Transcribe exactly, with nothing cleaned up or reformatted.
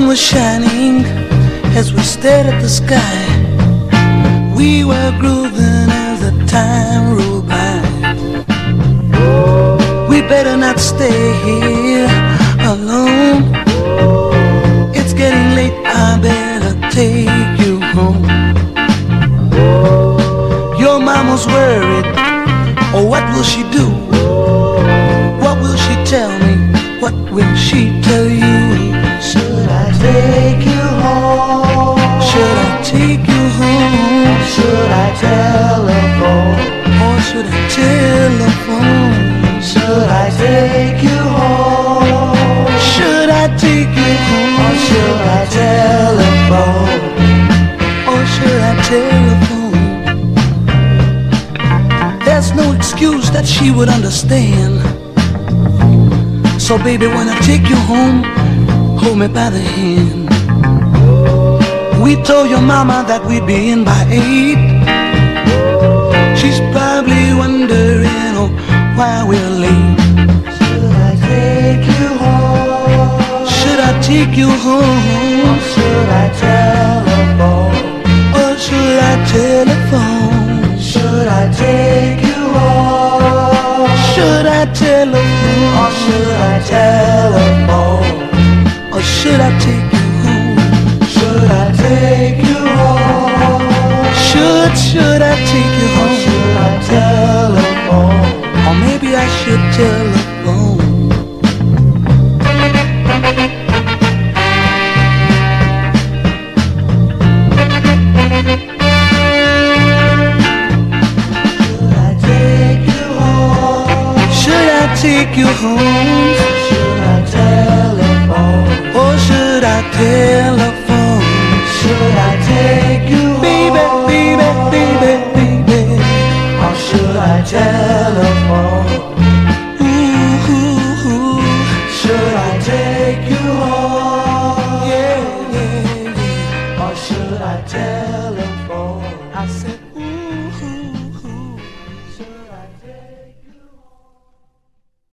was shining as we stared at the sky. We were grooving as the time rolled by. We better not stay here alone. It's getting late, I better take you home. Your mama's worried, oh, what will she do? What will she tell me? What will she tell you? Should I take you home? Should I take you home? Should I telephone? Or should I telephone? Should I take you home? Should I take you home? Or should I telephone? Or should I telephone? There's no excuse that she would understand. So baby, when I take you home, hold me by the hand. We told your mama that we'd be in by eight. She's probably wondering, oh, why we're late. Should I take you home? Should I take you home? Or should I telephone? Or should I telephone? Should I take you home? Should I telephone? Or should I telephone? Or should I take you home? Should I take you home? Should, should I take you Or home? should I telephone? Or maybe I should telephone. Take you home? Should I telephone? Or should I telephone? Should I take you baby, home? Baby, baby, baby, or should I telephone? Ooh, ooh, ooh. Should I take you home? Yeah, yeah, yeah. Or should I telephone?